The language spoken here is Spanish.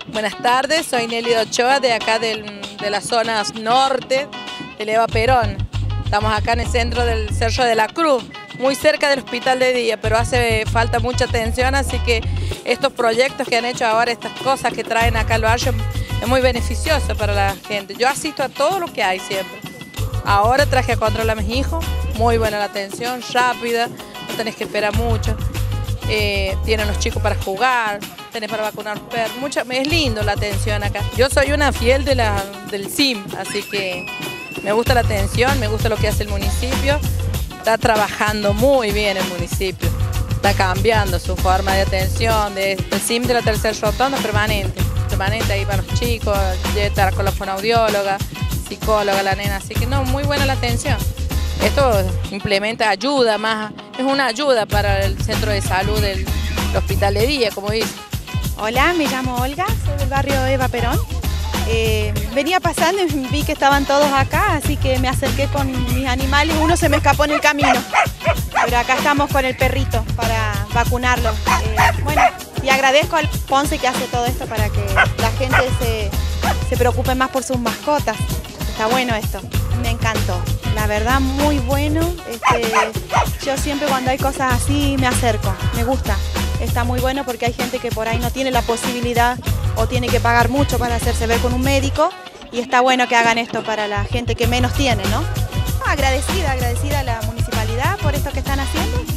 Buenas tardes, soy Nelly Ochoa de acá de la zona norte del Eva Perón. Estamos acá en el centro del Cerro de la Cruz, muy cerca del hospital de día, pero hace falta mucha atención, así que estos proyectos que han hecho ahora, estas cosas que traen acá al barrio, es muy beneficioso para la gente. Yo asisto a todo lo que hay siempre. Ahora traje a control a mis hijos, muy buena la atención, rápida, no tenés que esperar mucho. Tienen los chicos para jugar, tenés para vacunar los perros, es lindo la atención acá. Yo soy una fiel del CIM, así que me gusta la atención, me gusta lo que hace el municipio. Está trabajando muy bien el municipio, está cambiando su forma de atención, el CIM de la tercera rotonda permanente ahí para los chicos, estar con la fonoaudióloga, psicóloga, la nena, así que no, muy buena la atención. Esto implementa ayuda más, es una ayuda para el centro de salud del hospital de día, como dice. Hola, me llamo Olga, soy del barrio Eva Perón. Venía pasando y vi que estaban todos acá, así que me acerqué con mis animales, uno se me escapó en el camino. Pero acá estamos con el perrito para vacunarlo. Bueno, y agradezco al Ponce que hace todo esto para que la gente se preocupe más por sus mascotas. Está bueno esto, me encantó. La verdad, muy bueno. Yo siempre cuando hay cosas así me acerco, me gusta. Está muy bueno porque hay gente que por ahí no tiene la posibilidad o tiene que pagar mucho para hacerse ver con un médico y está bueno que hagan esto para la gente que menos tiene, ¿no? Agradecida a la municipalidad por esto que están haciendo